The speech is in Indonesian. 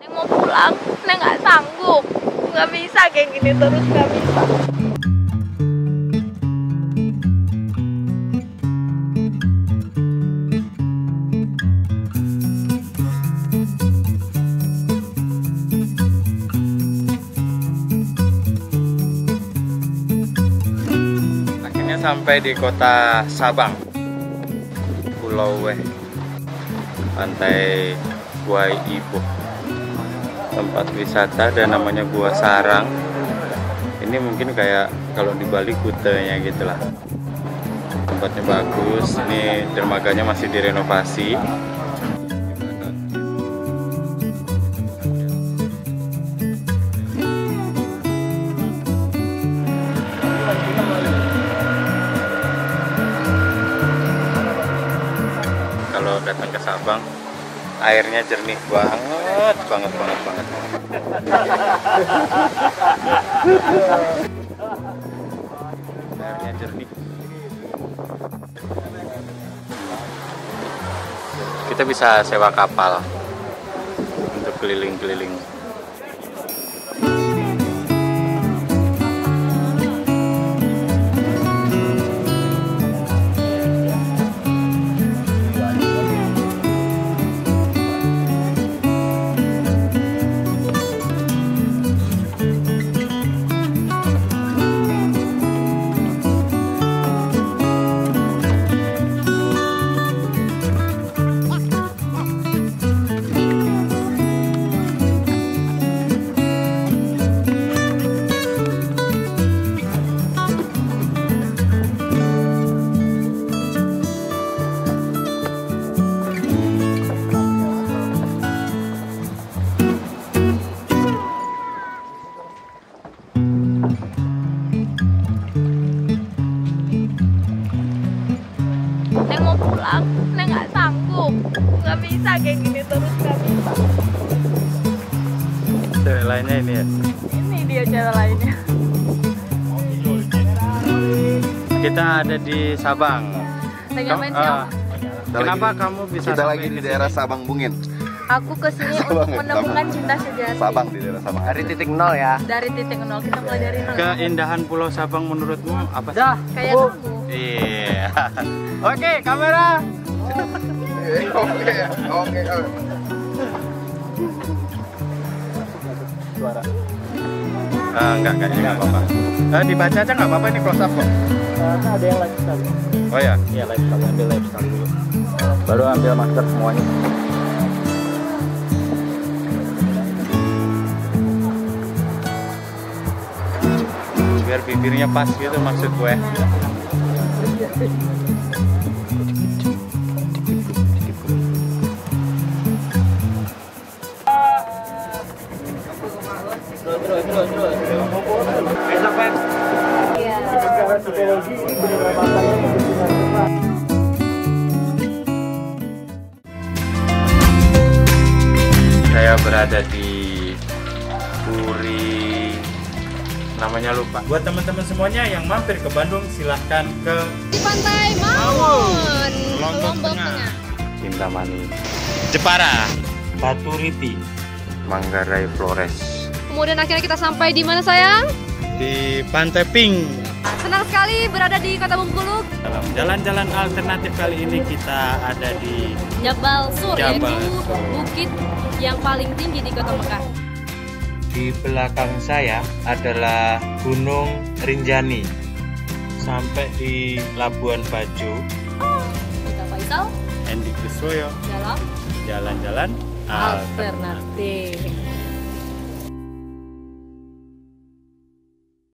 Neng mau pulang, Neng nggak sanggup. Nggak bisa kayak gini terus, nggak bisa. Akhirnya sampai di kota Sabang, Pulau Weh, pantai Buai Ibu, tempat wisata dan namanya Gua Sarang. Ini mungkin kayak kalau di Bali kutenya gitulah. Tempatnya bagus. Ini dermaganya masih direnovasi. Kalau datang ke Sabang, airnya jernih banget. Airnya jernih. Kita bisa sewa kapal untuk keliling-keliling. Neng mau pulang, Neng nggak sanggup. Nggak bisa kayak gini terus, nggak bisa. Cewek lainnya ini ya. Ini dia cara lainnya. Kita ada di Sabang. Lagi ngapain sih, Om? Kenapa kamu bisa Kita sampai lagi di sini? daerah Sabang Bungin. Aku kesini untuk menemukan cinta sejati. Sabang, di daerah Sabang. Dari titik nol ya. Dari titik nol, kita mulai dari nol. Keindahan Pulau Sabang menurutmu apa sih? Kayak nunggu. Iya. Oke, kamera. Oke. Suara. Enggak, kayaknya nggak apa-apa. Dibaca aja nggak apa-apa, ini close up kok. Ada yang live sekali. Oh ya? Iya live sekali, ambil live sekali dulu. Baru ambil masker semuanya. Biar bibirnya pas gitu maksud gue. Saya berada di Puri, namanya lupa. Buat teman-teman semuanya yang mampir ke Bandung, silahkan ke Pantai Mawon, Lombok Tengah, Kintamani, Jepara, Batu Riti, Manggarai Flores. Kemudian akhirnya kita sampai di mana, sayang? Di Pantai Pink. Senang sekali berada di Kota Bengkulu. Dalam jalan-jalan alternatif kali ini kita ada di Jabal Sur, Jabal yaitu Sur. bukit yang paling tinggi di Kota Mekah. Di belakang saya adalah Gunung Rinjani. Sampai di Labuan Bajo. Kita Faisal Endi Kuswoyo dalam jalan-jalan alternatif.